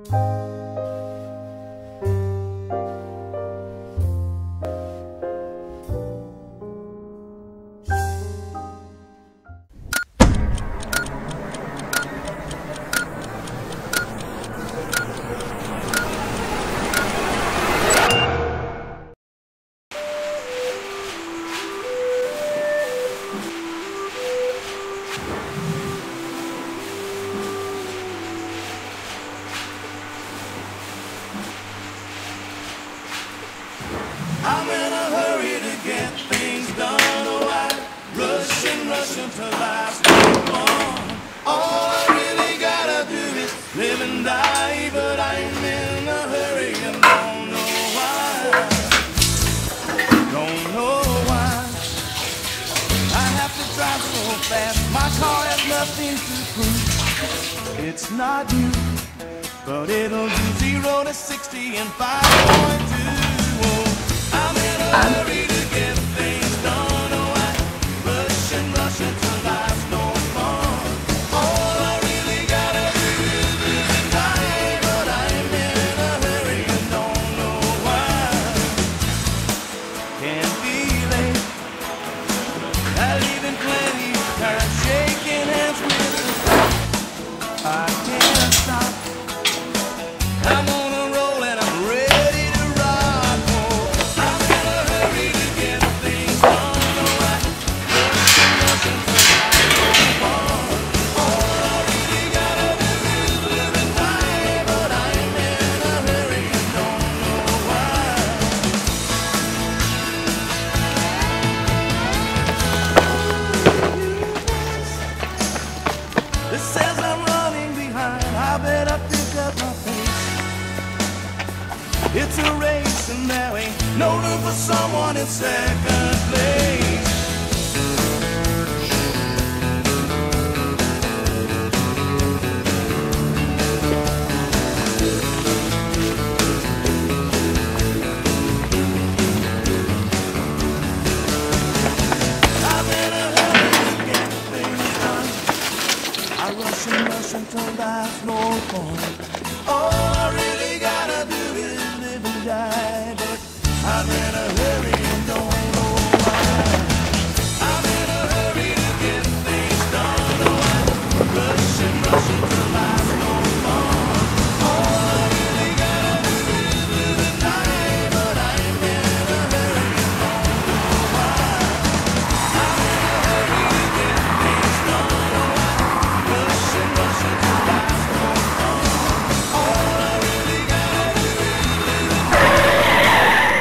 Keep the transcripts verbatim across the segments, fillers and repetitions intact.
I'm in a hurry to get things done. Oh, I rush and rush until life's gone. All I really gotta do is live and die, but I'm in a hurry and don't know why. Don't know why. I have to drive so fast. My car has nothing to prove. It's not you, but it'll do zero to sixty in five point two. I'm in a hurry to get things done. Oh, I rush and rush until life's no fun. All I really gotta do is live and die, but I'm in a hurry and don't know why. Can't be late. Not even plenty of time shaking hands with the clock. I can't stop. I'm on a roll and I'm ready to rock. Oh, I'm in a hurry to get things done. Oh, I rush and rush until I go on. All I really gotta do is live and die, but I'm in a hurry and don't know why. It says I'm running behind. I better pick up my pace. It's a race and there ain't no room for someone in second place. I'm in a hurry to get things done. I rush and rush until life's no fun. All I really gotta do is live and die, but I'm in a hurry and don't know why. I'm in a hurry to get things done. Oh, I rush and rush until life's no fun. All I really gotta do is live and die, but I'm in a hurry and don't know why. I'm in a hurry to get things done. Oh, I rush and rush until life's no fun. All I really gotta do is live and die.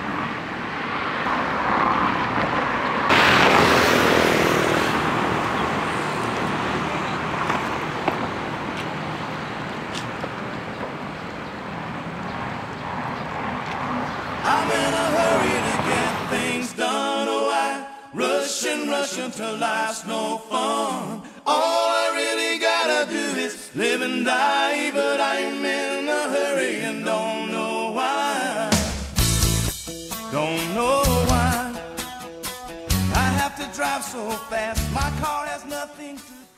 I'm in a hurry to get things done. Oh, I rush and rush until life's no fun. All I really gotta do is live and die, but I'm in a hurry and don't know why. Don't know why. I have to drive so fast. My car has nothing to